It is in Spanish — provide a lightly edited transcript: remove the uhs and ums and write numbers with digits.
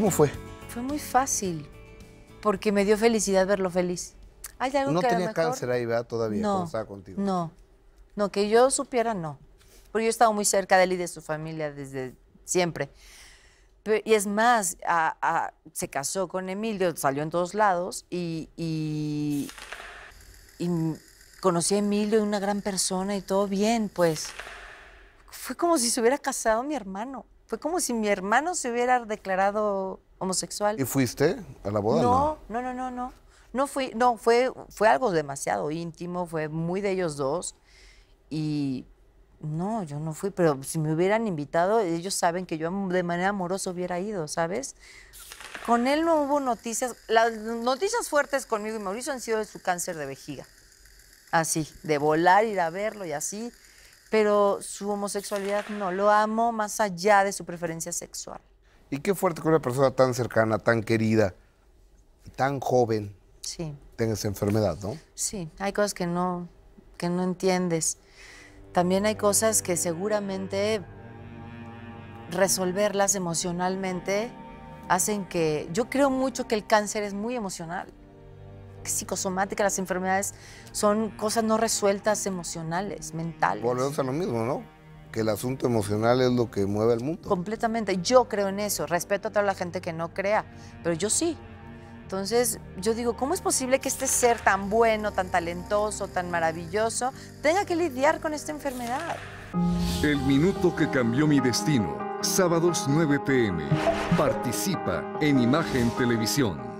¿Cómo fue? Fue muy fácil, porque me dio felicidad verlo feliz. Hay algo No que a lo tenía mejor... cáncer ahí, ¿verdad? Todavía, No, cuando estaba contigo. no, que yo supiera, no. Porque yo he estado muy cerca de él y de su familia desde siempre. Y es más, se casó con Emilio, salió en todos lados y conocí a Emilio, una gran persona y todo bien, pues. Fue como si se hubiera casado mi hermano. Fue como si mi hermano se hubiera declarado homosexual. ¿Y fuiste a la boda? No. No fui, no, fue algo demasiado íntimo, fue muy de ellos dos. Y no, yo no fui, pero si me hubieran invitado, ellos saben que yo de manera amorosa hubiera ido, ¿sabes? Con él no hubo noticias. Las noticias fuertes conmigo y Mauricio han sido de su cáncer de vejiga. Así, de volar, ir a verlo y así. Pero su homosexualidad no, lo amo más allá de su preferencia sexual. Y qué fuerte que una persona tan cercana, tan querida, tan joven, Sí. tenga esa enfermedad, ¿no? Sí, hay cosas que no entiendes. También hay cosas que seguramente resolverlas emocionalmente hacen que... Yo creo mucho que el cáncer es muy emocional. Psicosomática, las enfermedades son cosas no resueltas emocionales, mentales. Volvemos a lo mismo, ¿no? Que el asunto emocional es lo que mueve al mundo. Completamente. Yo creo en eso. Respeto a toda la gente que no crea, pero yo sí. Entonces, yo digo, ¿cómo es posible que este ser tan bueno, tan talentoso, tan maravilloso, tenga que lidiar con esta enfermedad? El minuto que cambió mi destino. Sábados 9 p.m. Participa en Imagen Televisión.